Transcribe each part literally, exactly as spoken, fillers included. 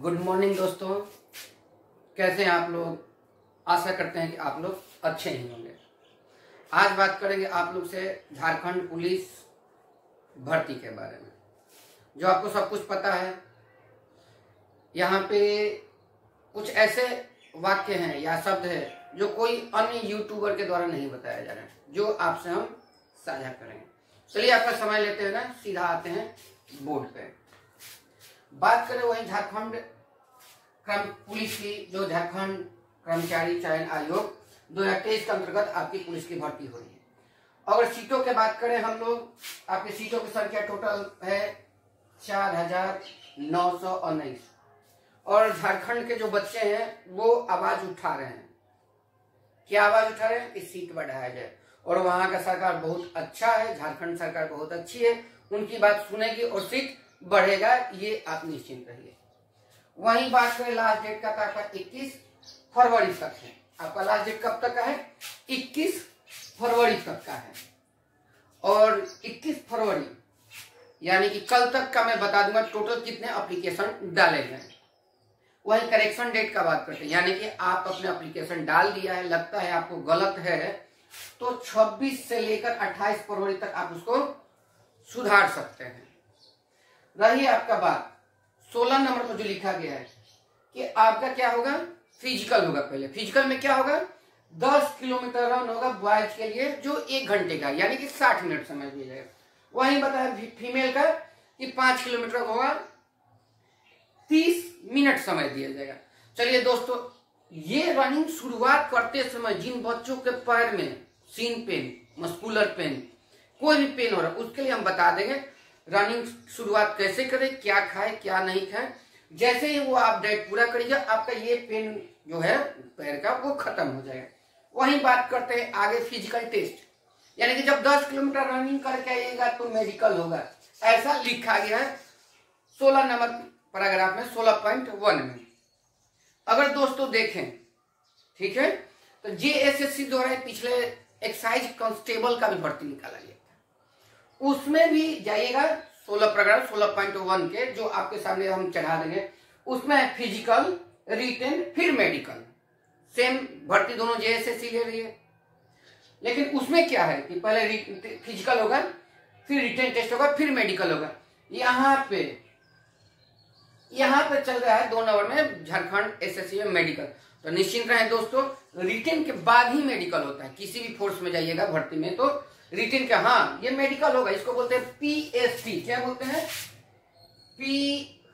Good morning दोस्तों, कैसे हैं आप लोग। आशा करते हैं कि आप लोग अच्छे ही होंगे। आज बात करेंगे आप लोग से झारखंड पुलिस भर्ती के बारे में, जो आपको सब कुछ पता है। यहाँ पे कुछ ऐसे वाक्य हैं या शब्द है जो कोई अन्य यूट्यूबर के द्वारा नहीं बताया जा रहा है, जो आपसे हम साझा करेंगे। चलिए आपका समय लेते हैं ना, सीधा आते हैं बोर्ड पे। बात करें वही झारखंड क्रम पुलिस की, जो झारखंड कर्मचारी चयन आयोग दो हजार तेईस के अंतर्गत आपकी पुलिस की भर्ती हो रही है। अगर सीटों की बात करें हम लोग, आपकी सीटों की संख्या टोटल है चार हजार नौ सौ उन्नीस। और झारखंड के जो बच्चे हैं वो आवाज उठा रहे हैं। क्या आवाज उठा रहे हैं? इस सीट बढ़ाया जाए। और वहां का सरकार बहुत अच्छा है, झारखंड सरकार बहुत अच्छी है, उनकी बात सुनेगी और सीट बढ़ेगा, ये आप निश्चिंत रहिए। वहीं बात करें लास्ट डेट का, तो आपका इक्कीस फरवरी तक है। आपका लास्ट डेट कब तक का है? इक्कीस फरवरी तक का है। और इक्कीस फरवरी यानी कि कल तक का मैं बता दूंगा टोटल कितने एप्लीकेशन डाले गए। वही करेक्शन डेट का बात करते हैं, यानी कि आप अपने एप्लीकेशन डाल दिया है, लगता है आपको गलत है, तो छब्बीस से लेकर अट्ठाईस फरवरी तक आप उसको सुधार सकते हैं। रही आपका बात सोलह नंबर पर जो लिखा गया है कि आपका क्या होगा, फिजिकल होगा। पहले फिजिकल में क्या होगा, दस किलोमीटर रन होगा बॉयज के लिए, जो एक घंटे का यानी कि साठ मिनट समय दिया जाएगा। वहीं बताया फीमेल का कि पांच किलोमीटर होगा, तीस मिनट समय दिया जाएगा। चलिए दोस्तों, ये रनिंग शुरुआत करते समय जिन बच्चों के पैर में सीन पेन, मस्कुलर पेन, कोई भी पेन हो रहा है, उसके लिए हम बता देंगे रनिंग शुरुआत कैसे करें, क्या खाए क्या नहीं खाए। जैसे ही वो आप डाइट पूरा करिएगा, आपका ये पेन जो है पैर का वो खत्म हो जाएगा। वहीं बात करते हैं आगे फिजिकल टेस्ट, यानी कि जब दस किलोमीटर रनिंग करके आइएगा तो मेडिकल होगा, ऐसा लिखा गया है सोलह नंबर पैराग्राफ में, सोलह पॉइंट वन में। अगर दोस्तों देखें, ठीक है, तो जेएसएससी द्वारा पिछले एक्साइज कांस्टेबल का भी भर्ती निकाला गया था, उसमें भी जाइएगा सोलह पैराग्राफ सोलह पॉइंट वन के, जो आपके सामने हम चढ़ा देंगे। उसमें फिजिकल, रिटेन, फिर मेडिकल, सेम भर्ती दोनों जेएसएससी ले रही है। लेकिन उसमें क्या है कि पहले फिजिकल होगा, फिर रिटेन टेस्ट होगा, फिर मेडिकल होगा। यहाँ पे यहाँ पे चल रहा है दो नंबर में झारखंड एसएससी में मेडिकल। तो निश्चिंत रहें दोस्तों, रिटेन के बाद ही मेडिकल होता है। किसी भी फोर्स में जाइएगा भर्ती में तो रिटेन का, हाँ ये मेडिकल होगा। इसको बोलते हैं पीएसटी। क्या बोलते हैं? PST,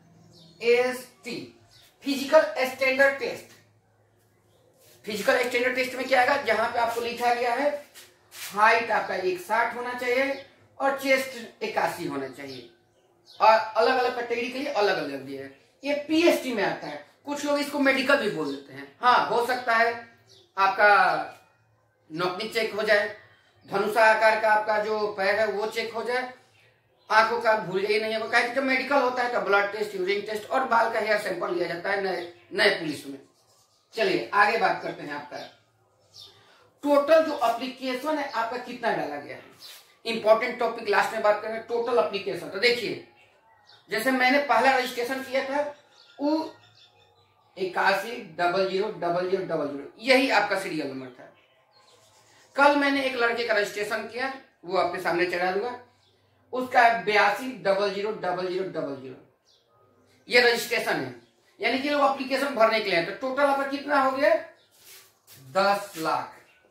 physical standard test. Physical standard test में क्या आएगा, जहां पे आपको लिखा गया है हाइट आपका एक साठ होना चाहिए और चेस्ट इक्यासी होना चाहिए, और अलग अलग कैटेगरी के लिए अलग अलग दिया है। ये पीएसटी में आता है। कुछ लोग इसको मेडिकल भी बोल देते हैं। हाँ, हो सकता है आपका नौकनी चेक हो जाए, धनुषा आकार का आपका जो पैर है वो चेक हो जाए, आंखों का भूल ही नहीं है। जब मेडिकल होता है तो ब्लड टेस्ट, यूरिन टेस्ट और बाल का हेयर सैंपल लिया जाता है नए नए पुलिस में। चलिए आगे बात करते हैं। आपका टोटल जो एप्लीकेशन है आपका कितना डाला गया है, इंपॉर्टेंट टॉपिक लास्ट में बात करेंगे। टोटल एप्लीकेशन तो देखिए, जैसे मैंने पहला रजिस्ट्रेशन किया था वो इक्यासी double zero double zero double zero, यही आपका सीरियल नंबर था। कल मैंने एक लड़के का रजिस्ट्रेशन किया, वो आपके सामने चढ़ा दूंगा, उसका बयासी double zero double zero double zero, ये रजिस्ट्रेशन है। यानी कि लोग एप्लीकेशन भरने के लिए हैं। तो टोटल आपका कितना हो गया? दस लाख।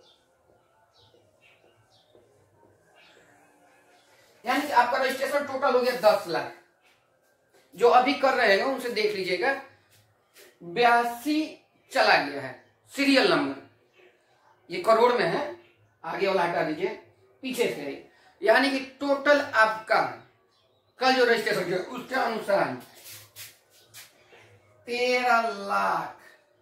यानी कि आपका रजिस्ट्रेशन टोटल हो गया दस लाख। जो अभी कर रहे हैं उनसे देख लीजिएगा, बयासी चला गया है सीरियल नंबर, ये करोड़ में है। आगे वाला हटा दीजिए, पीछे से है। यानी कि टोटल आपका कल जो रजिस्ट्रेशन किया उसके अनुसार तेरह लाख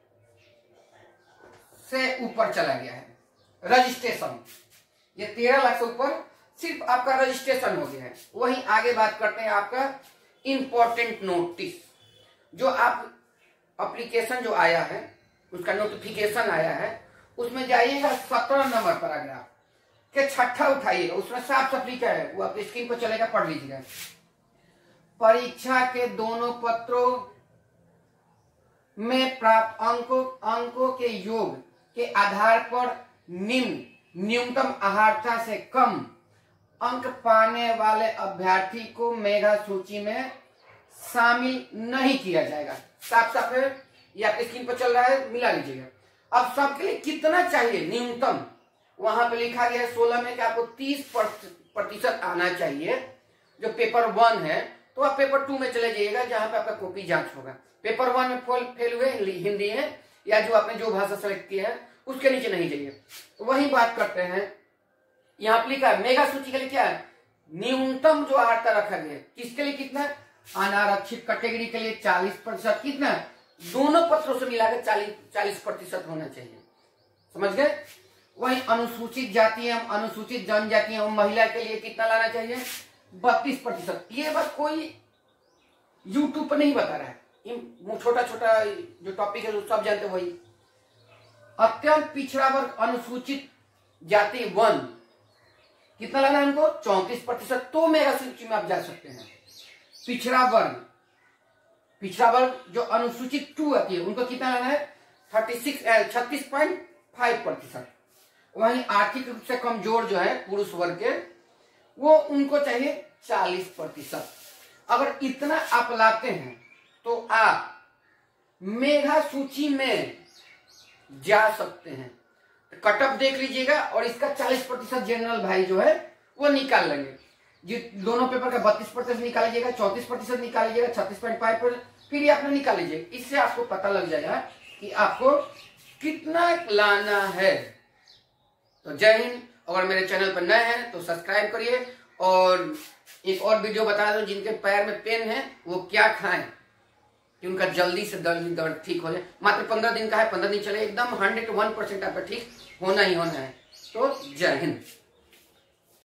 से ऊपर चला गया है रजिस्ट्रेशन। ये तेरह लाख से ऊपर सिर्फ आपका रजिस्ट्रेशन हो गया है। वहीं आगे बात करते हैं आपका इंपॉर्टेंट नोटिस, जो आप एप्लीकेशन जो आया है उसका नोटिफिकेशन आया है, उसमें जाइएगा सत्रह नंबर पैराग्राफ के छठा उठाइएगा, उसमें साफ साफ लिखा है, वो आपकी स्क्रीन पर चलेगा, पढ़ लीजिएगा। परीक्षा के दोनों पत्रों में प्राप्त अंकों अंकों के योग के आधार पर निम्न न्यूनतम अहार्ता से कम अंक पाने वाले अभ्यर्थी को मेगा सूची में शामिल नहीं किया जाएगा। साफ साफ है, ये आपकी स्क्रीन पर चल रहा है, मिला लीजिएगा। अब सबके लिए कितना चाहिए न्यूनतम, वहां पे लिखा गया है सोलह में कि आपको तीस प्रतिशत आना चाहिए जो पेपर वन है। तो आप पेपर टू में चले जाइएगा जहां पे आपका कॉपी जांच होगा। पेपर वन में फेल फेल हुए हिंदी है या जो आपने जो भाषा सेलेक्ट की है उसके नीचे नहीं जाइए। तो वही बात करते हैं, यहाँ पर लिखा है मेगा सूची के लिए क्या है, न्यूनतम जो अहार्ता रखा गया है किसके लिए कितना, अनारक्षित कैटेगरी के लिए चालीस प्रतिशत, कितना, दोनों पत्रों से मिलाकर चालीस चालीस प्रतिशत होना चाहिए। समझ गए। वही अनुसूचित जाति एवं अनुसूचित जनजाति एवं महिला के लिए कितना लाना चाहिए, बत्तीस प्रतिशत। ये बात कोई यूट्यूब पर नहीं बता रहा है, छोटा छोटा जो टॉपिक है सब जानते वही। अत्यंत पिछड़ा वर्ग अनुसूचित जाति वन कितना लाना है उनको, चौंतीस प्रतिशत। तो मेगा सूची में आप जा सकते हैं। पिछड़ा वर्ग पिछड़ा वर्ग जो अनुसूचित टू आती है उनको कितना लाना है, थर्टी सिक्स छत्तीस पॉइंट फाइव प्रतिशत। वहीं आर्थिक रूप से कमजोर जो है पुरुष वर्ग के, वो उनको चाहिए चालीस प्रतिशत। अगर इतना आप लाते हैं तो आप मेगा सूची में जा सकते हैं। कट ऑफ देख लीजिएगा और इसका चालीस प्रतिशत जनरल भाई जो है वो निकाल लेंगे। जी दोनों पेपर का बत्तीस प्रतिशत निकाल लीजिएगा, चौंतीस प्रतिशत निकाल लीजिएगा, छत्तीस पॉइंट फाइव प्रतिशत, फिर ये आपने निकाल लीजिए। इससे आपको पता लग जाएगा कि आपको कितना लाना है। तो जय हिंद। अगर मेरे चैनल पर नए हैं तो सब्सक्राइब करिए। और एक और वीडियो बता दो, जिनके पैर में पेन है वो क्या खाएं कि उनका जल्दी से दर्द दर्द ठीक हो जाए। मात्र पंद्रह दिन का है, पंद्रह दिन चले, एकदम हंड्रेड वन परसेंट आपका ठीक होना ही होना है। तो जय हिंद।